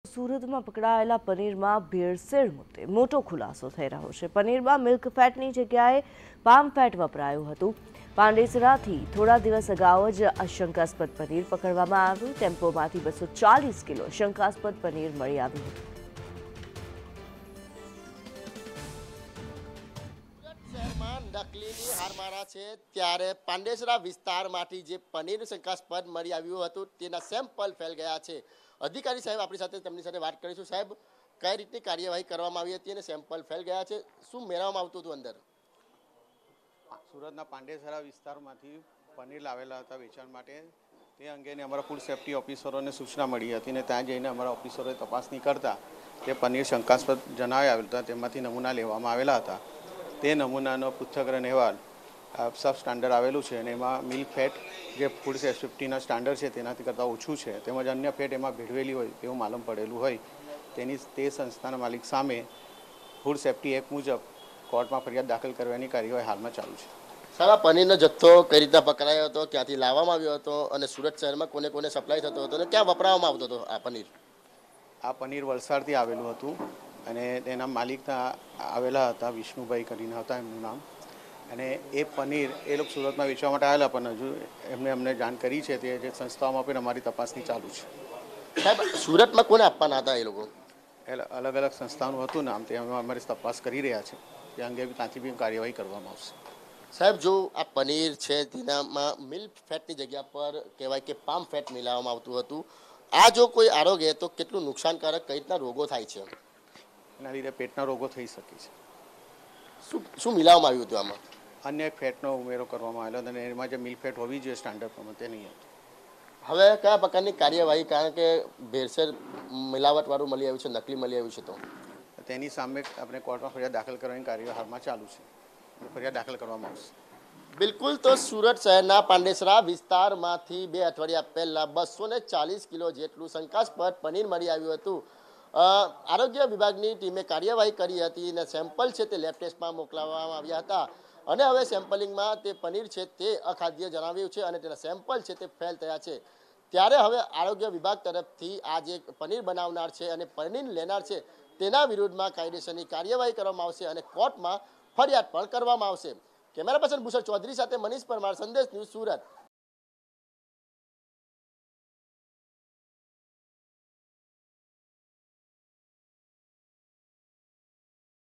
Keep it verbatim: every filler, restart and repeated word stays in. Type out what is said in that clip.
સુરતમાં પકડાયેલા પનીરમાં ભેળસેળ મુદ્દે મોટો ખુલાસો થઈ રહ્યો છે। પનીરમાં મિલ્ક ફેટની જગ્યાએ પામ ફેટ વપરાયું હતું। પાંડેસરાથી થોડા દિવસ અગાઉ જ આ શંકાસ્પદ પનીર પકડવામાં આવ્યું। ટેમ્પોમાંથી બસો ચાલીસ કિલો શંકાસ્પદ પનીર મળી આવ્યું હતું। નકલીની હારમારા છે ત્યારે પાંડેસરા વિસ્તારમાંથી જે પનીર શંકાસ્પદ મળી આવ્યું હતું તેના સેમ્પલ ફેલ ગયા છે। અધિકારી સાહેબ આપણી સાથે તેમની સાથે વાત કરીશું। સાહેબ, કઈ રીતની કાર્યવાહી કરવામાં આવી હતી અને સેમ્પલ ફેલ ગયા છે, શું મેળવવામાં આવતું હતું અંદર? સુરતના પાંડેસરા વિસ્તારમાંથી પનીર લાવેલા હતા વેચાણ માટે। તે અંગેની અમારા ફૂડ સેફ્ટી ઓફિસરોને સૂચના મળી હતી અને ત્યાં જઈને અમારા ઓફિસરોએ તપાસણી કરતા તે પનીર શંકાસ્પદ જણાવી આવેલ હતા। તેમાંથી નમૂના લેવામાં આવેલા હતા। તે નમૂનાનો પૃથ્થકરણ અહેવાલ સબ સ્ટાન્ડર્ડ આવેલું છે અને એમાં મિલ્ક ફેટ જે ફૂડ સેફ્ટીના સ્ટાન્ડર્ડ છે તેનાથી કરતાં ઓછું છે, તેમજ અન્ય ફેટ એમાં ભેળવેલી હોય તેવું માલુમ પડેલું હોય તેની તે સંસ્થાના માલિક સામે ફૂડ સેફ્ટી એક્ટ મુજબ કોર્ટમાં ફરિયાદ દાખલ કરવાની કાર્યવાહી હાલમાં ચાલુ છે। સારા પનીરનો જથ્થો કઈ રીતના પકડાયો હતો, ક્યાંથી લાવવામાં આવ્યો હતો અને સુરત શહેરમાં કોને કોને સપ્લાય થતો હતો અને ક્યાં વપરાવવામાં આવતો હતો આ પનીર? આ પનીર વલસાડથી આવેલું હતું અને તેના માલિક આવેલા હતા, વિષ્ણુભાઈ કરીને હતા એમનું નામ। અને એ પનીર એ લોકો સુરતમાં વેચવા માટે આવેલા, પણ હજુ એમને અમને જાણ કરી છે તે જે સંસ્થાઓમાં પણ અમારી તપાસની ચાલુ છે। સાહેબ, સુરતમાં કોને આપવાના હતા એ લોકો? એટલે અલગ અલગ સંસ્થાનું હતું નામ, તે અમે અમારી તપાસ કરી રહ્યા છે। તે અંગે ત્યાંથી બી કાર્યવાહી કરવામાં આવશે। સાહેબ, જો આ પનીર છે તેનામાં મિલ્ક ફેટની જગ્યા પર કહેવાય કે પામ ફેટ મિલાવવામાં આવતું હતું, આ જો કોઈ આરોગ્ય તો કેટલું નુકસાનકારક, કઈ રીતના રોગો થાય છે? એના લીધે પેટના રોગો થઈ શકે છે। શું શું મિલાવવામાં આવ્યું હતું આમાં? અન્ય એક ફેટનો ઉમેરો કરવામાં આવેલો અને એમાં જે મિલ્ક ફેટ હોવી જોઈએ સ્ટાન્ડર્ડ પ્રમાણે તે નહીં હતું। હવે કયા પ્રકારની કાર્યવાહી, કારણ કે ભેળસેળ મિલાવટવાળું મળી આવ્યું છે, નકલી મળી આવ્યું છે, તો તેની સામે આપણે કોર્ટમાં ફરિયાદ દાખલ કરવાની કાર્યવાહી હાલમાં ચાલુ છે। ફરિયાદ દાખલ કરવામાં આવશે। બિલકુલ, તો સુરત શહેરના પાંડેસરા વિસ્તારમાંથી બે અઠવાડિયા પહેલા બસો ને ચાલીસ કિલો જેટલું શંકાસ્પદ પનીર મળી આવ્યું હતું। આરોગ્ય વિભાગની ટીમે કાર્યવાહી કરી હતી અને સેમ્પલ છે તે લેબ ટેસ્ટમાં મોકલવામાં આવ્યા હતા અને હવે સેમ્પલિંગમાં તે પનીર છે તે અખાદ્ય જણાવ્યું છે અને તેના સેમ્પલ છે તે ફેલ થયા છે। ત્યારે હવે આરોગ્ય વિભાગ તરફથી આ જે પનીર બનાવનાર છે અને પનીર લેનાર છે તેના વિરુદ્ધમાં કાયદેસરની કાર્યવાહી કરવામાં આવશે અને કોર્ટમાં ફરિયાદ પણ કરવામાં આવશે। કેમેરા પર્સન ભૂષણ ચૌધરી સાથે મનીષ પરમાર, સંદેશ ન્યૂઝ, સુરત।